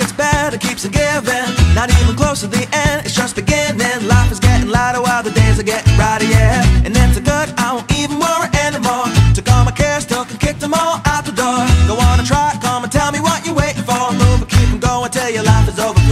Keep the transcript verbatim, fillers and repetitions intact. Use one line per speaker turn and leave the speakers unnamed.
gets better, keeps on giving. Not even close to the end, it's just beginning. Life is getting lighter while the days are getting brighter, yeah. And it's a good, I won't even worry anymore. Took all my cares, took and kicked them all out the door. Go on and try it, come and tell me what you're waiting for. Move and keep 'em going till your life is over.